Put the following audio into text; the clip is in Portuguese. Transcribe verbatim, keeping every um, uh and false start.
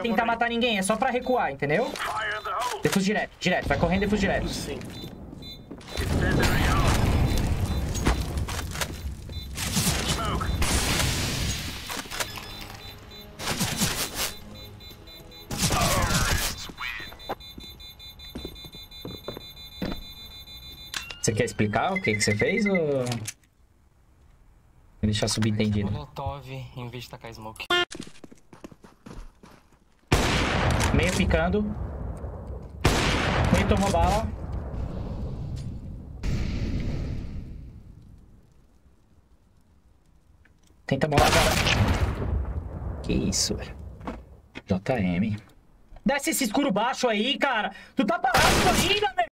tentar matar ninguém, é só pra recuar, entendeu? Defuse direto, direto, vai correndo, defuse direto. Sim. Você quer explicar o que, que você fez ou... Vou deixar subentendido. Molotov em vez de tacar smoke. Meio picando. Meio tomou bala. Tenta bolar agora. Que isso, velho. J M. Desce esse escuro baixo aí, cara. Tu tá parado ainda, velho.